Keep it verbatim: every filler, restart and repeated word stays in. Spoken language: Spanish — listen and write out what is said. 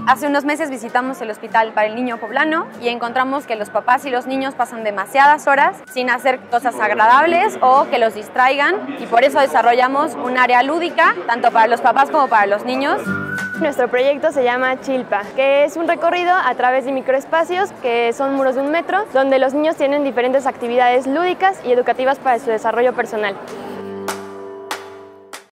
Hace unos meses visitamos el Hospital para el Niño Poblano y encontramos que los papás y los niños pasan demasiadas horas sin hacer cosas agradables o que los distraigan, y por eso desarrollamos un área lúdica, tanto para los papás como para los niños. Nuestro proyecto se llama Chilpa, que es un recorrido a través de microespacios que son muros de un metro, donde los niños tienen diferentes actividades lúdicas y educativas para su desarrollo personal.